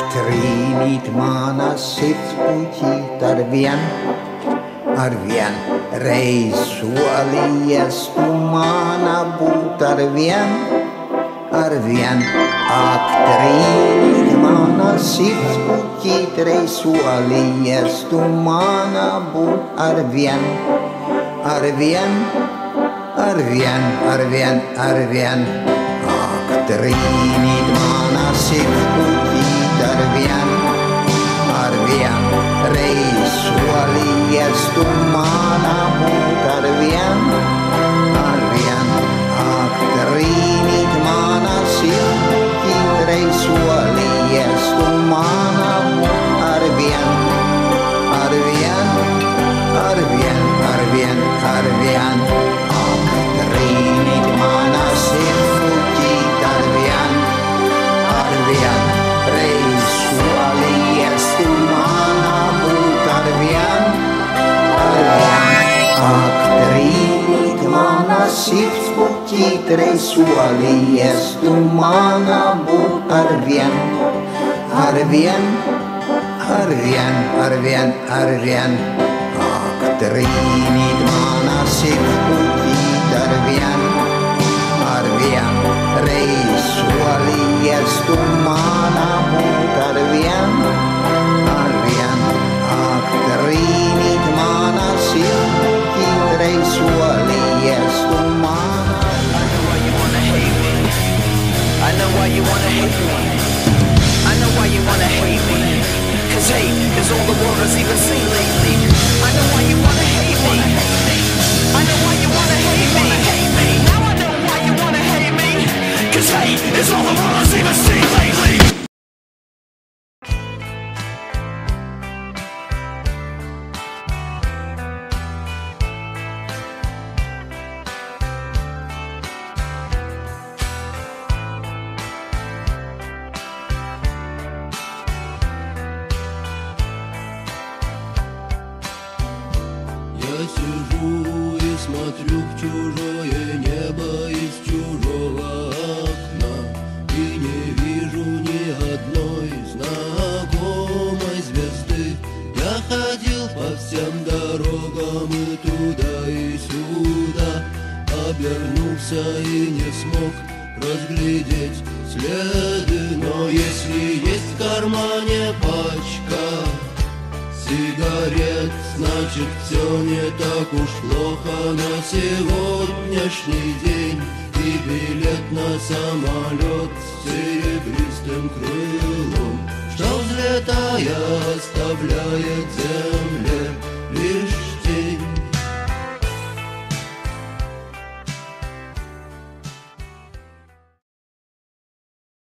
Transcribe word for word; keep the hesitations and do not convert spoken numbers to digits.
trīnīt manas sirds puķīt ar vien, ar vien reiz solījies tu mana būt ar vien, ar vien. Ak, trīnīt manas sirds puķīt reiz solījies tu mana būt ar vien, ar vien, ar vien, ar vien, ar vien. Ak, trīnīt manas sirds puķīt ar vien, ar vien reiz solījies tu mana būt ar vien, ar vien. Ak, trīnīt manas sirds puķīt reiz solījies tu mana būt ar vien, ar vien, ar vien, ar vien, ar vien. Ak, trīnīt manas sirds puķīt ar vien, ar vien reiz solījies tu mana būt ar vien, ar vien. Ak, trīnīt manas sirds puķīt reiz solījies tu mana būt ar vien, ar vien, ar vien, ar vien, ar vien. Ak, trīnīt manas sirds puķīt ar vien, ar vien reiz solījies tu mana būt ar vien, ar vien. Ak, trīnīt manas sirds puķīt reiz solījies tu mana. I know why you wanna hate me. I know why you wanna hate me. Cause hate is all the world has even seen lately. I know why you wanna hate me. I know why you wanna hate me. Now I know why you wanna hate me. Cause hate is all the world has even seen lately. Я сижу и смотрю в чужое небо из чужого окна и не вижу ни одной знакомой звезды. Я ходил по всем дорогам и туда и сюда, обернулся и не смог разглядеть следы. Но если есть в кармане пачка сигарет, значит все не так уж плохо на сегодняшний день. И билет на самолет с серебристым крылом, что взлетая оставляет